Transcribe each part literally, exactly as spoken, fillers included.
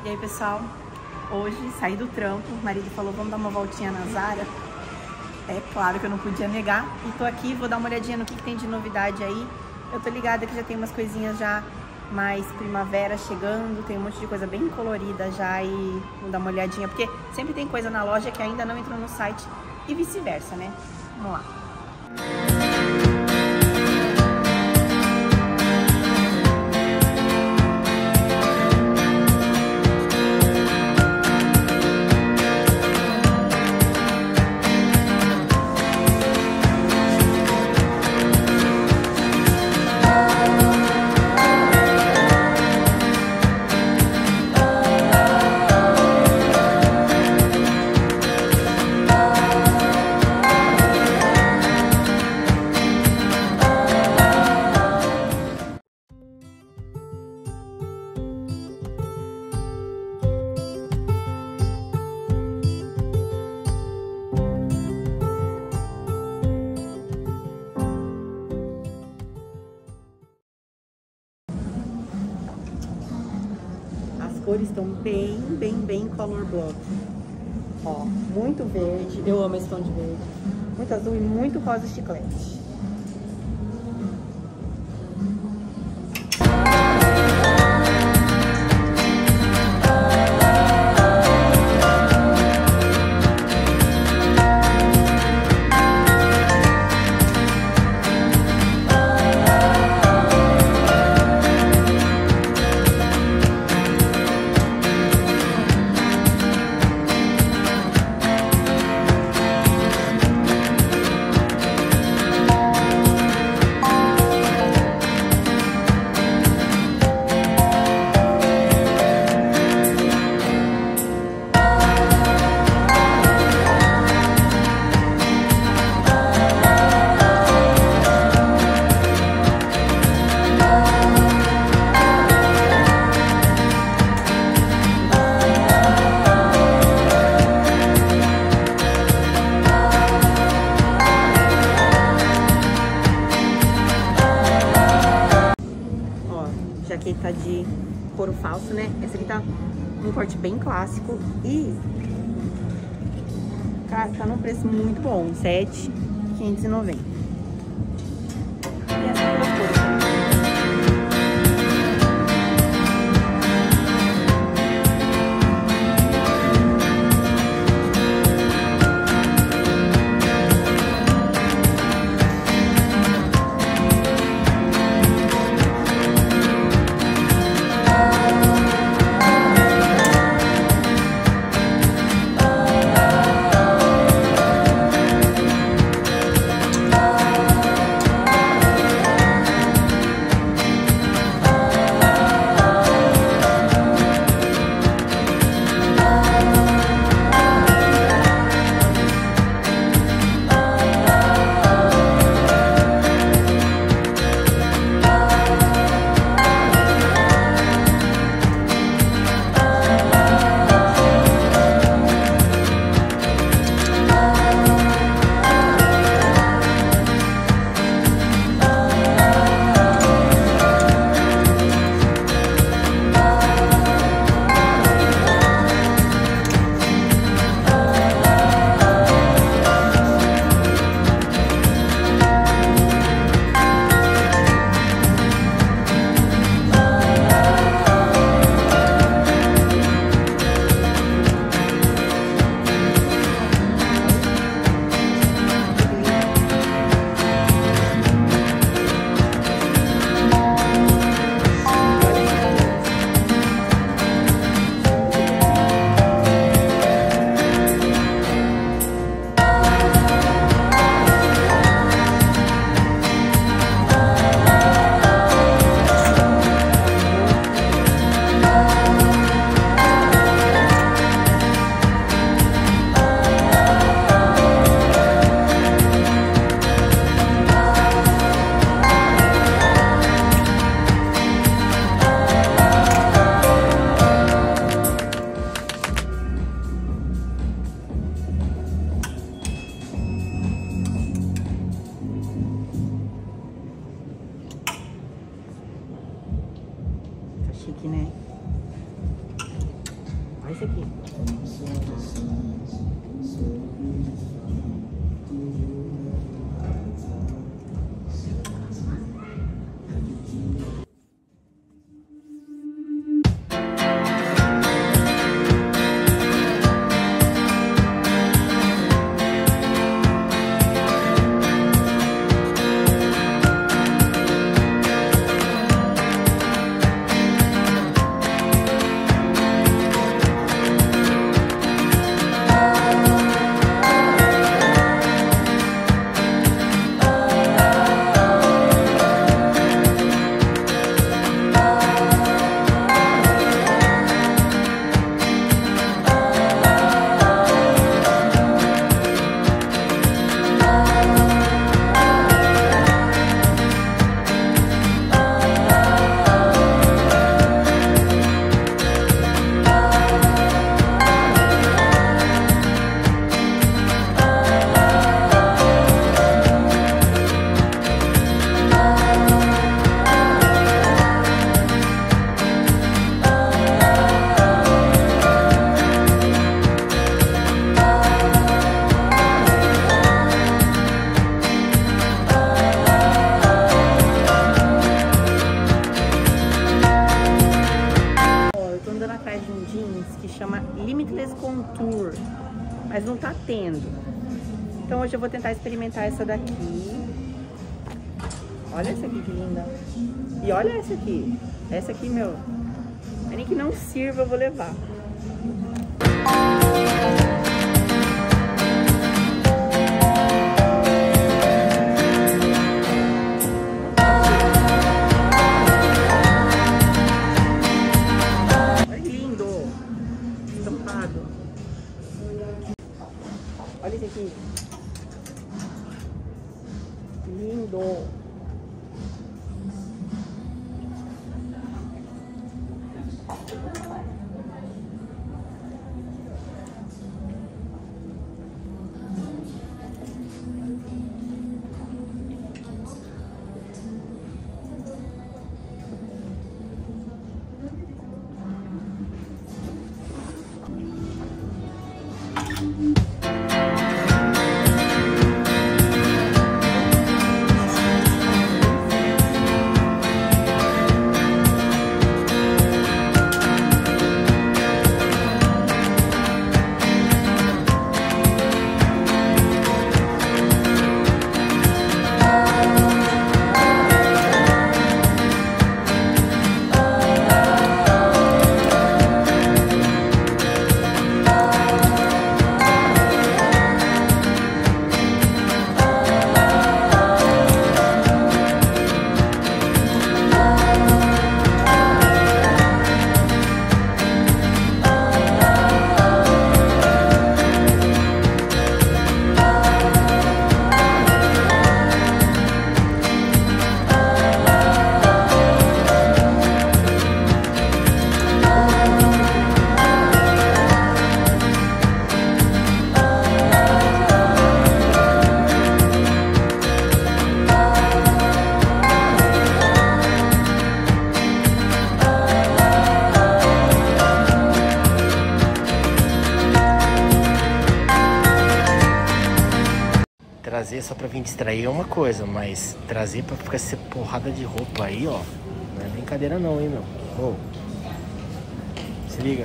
E aí, pessoal, hoje saí do trampo, o marido falou, vamos dar uma voltinha na Zara. É claro que eu não podia negar. E tô aqui, vou dar uma olhadinha no que, que tem de novidade aí. Eu tô ligada que já tem umas coisinhas já mais primavera chegando, tem um monte de coisa bem colorida já e vou dar uma olhadinha, porque sempre tem coisa na loja que ainda não entrou no site e vice-versa, né? Vamos lá. As cores estão bem, bem, bem color block. Ó, muito verde, eu amo esse tom de verde. Muito azul e muito rosa chiclete. Jaqueta de couro falso, né? Essa aqui tá um corte bem clássico e, cara, tá num preço muito bom, sete mil quinhentos e noventa. E essa duas cores. Olha esse aqui. Limitless Contour, mas não tá tendo. Então hoje eu vou tentar experimentar essa daqui. Olha essa aqui que linda. E olha essa aqui. Essa aqui, meu, nem que não sirva, eu vou levar. Olha esse aqui. Lindo. Trazer só pra vir distrair é uma coisa, mas trazer pra ficar essa porrada de roupa aí, ó, não é brincadeira não, hein, meu. Oh. Se liga.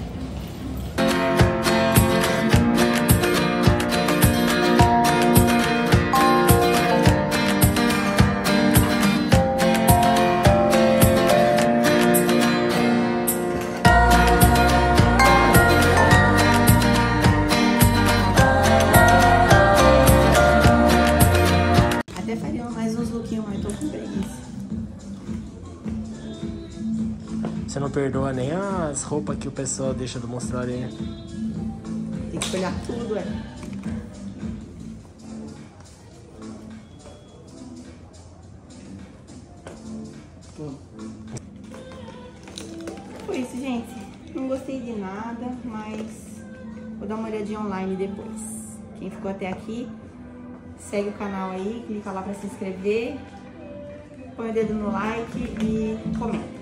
Você não perdoa nem as roupas que o pessoal deixa do mostrar aí. Tem que olhar tudo, é. Foi isso, gente. Não gostei de nada, mas vou dar uma olhadinha online depois. Quem ficou até aqui, segue o canal aí, clica lá pra se inscrever, põe o dedo no like e comenta.